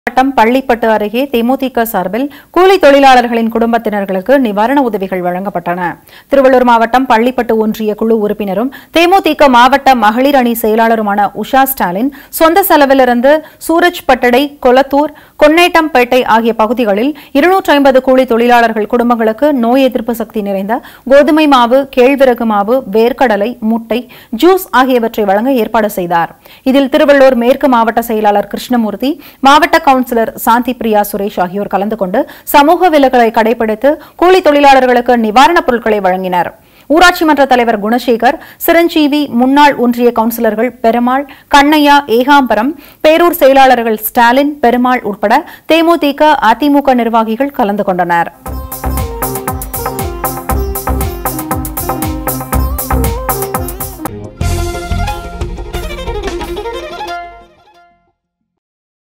மாவட்டம் பள்ளிப்பட்டு அருகே தேமுதிக சார்பில் கூலி தொழிலாளர்களின் குடும்பத்தினர்களுக்கு நிவாரண உதவிகள் வழங்கப்பட்டன. திருவள்ளூர் மாவட்டம் பள்ளிப்பட்டு ஒன்றிய குழு உறுப்பினரும் தேமுதிக மாவட்ட மகளிர் அணி செயலாளருமான உஷா ஸ்டாலின் சொந்த செலவிலிருந்து சூரஜ்பட்டடை, கொளத்தூர், கொன்னேட்டம்பேட்டை ஆகிய பகுதிகளில் 250 கூலி தொழிலாளர்கள் குடும்பங்களுக்கு நோய் எதிர்ப்பு சக்தி நிறைந்த கோதுமை மாவு, கேழ்விறகு மாவு, வேர்க்கடலை, முட்டை, ஜூஸ் ஆகியவற்றை வழங்க ஏற்பாடு செய்தார். இதில் திருவள்ளூர் மேற்கு மாவட்ட செயலாளர் கிருஷ்ணமூர்த்தி, மாவட்ட கவுன்சிலர் சாந்தி பிரியா சுரேஷ் ஆகியோர் கலந்து கொண்டு சமூக விலகலை கடைபிடித்து கூலி தொழிலாளர்களுக்கு நிவாரணப் பொருட்களை வழங்கினர். ஊராட்சி மன்ற தலைவர் குணசேகர், சிரஞ்சீவி, முன்னாள் ஒன்றிய கவுன்சிலர்கள் பெருமாள், கண்ணையா, ஏகாம்பரம், பேரூர் செயலாளர்கள் ஸ்டாலின், பெருமாள் உட்பட தேமுதிக, அதிமுக நிர்வாகிகள் கலந்து கொண்டனர்.